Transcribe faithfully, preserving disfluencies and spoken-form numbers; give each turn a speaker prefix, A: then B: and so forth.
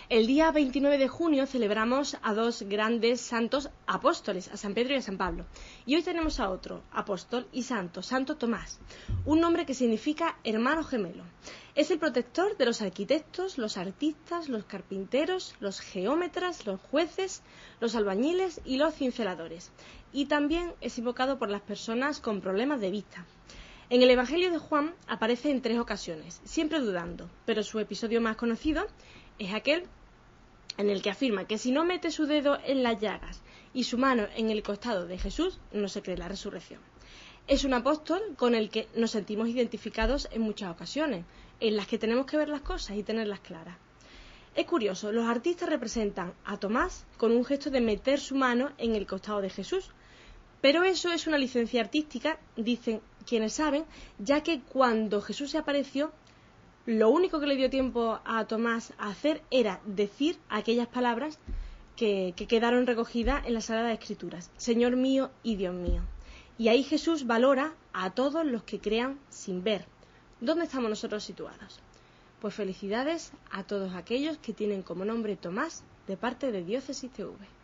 A: El día veintinueve de junio celebramos a dos grandes santos apóstoles, a San Pedro y a San Pablo. Y hoy tenemos a otro apóstol y santo, Santo Tomás, un nombre que significa hermano gemelo. Es el protector de los arquitectos, los artistas, los carpinteros, los geómetras, los jueces, los albañiles y los cinceladores. Y también es invocado por las personas con problemas de vista. En el Evangelio de Juan aparece en tres ocasiones, siempre dudando, pero su episodio más conocido es aquel en el que afirma que si no mete su dedo en las llagas y su mano en el costado de Jesús, no se cree la resurrección. Es un apóstol con el que nos sentimos identificados en muchas ocasiones, en las que tenemos que ver las cosas y tenerlas claras. Es curioso, los artistas representan a Tomás con un gesto de meter su mano en el costado de Jesús, pero eso es una licencia artística, dicen quienes saben, ya que cuando Jesús se apareció, lo único que le dio tiempo a Tomás a hacer era decir aquellas palabras que, que quedaron recogidas en las Sagradas Escrituras, Señor mío y Dios mío. Y ahí Jesús valora a todos los que crean sin ver. ¿Dónde estamos nosotros situados? Pues felicidades a todos aquellos que tienen como nombre Tomás de parte de Diócesis T V.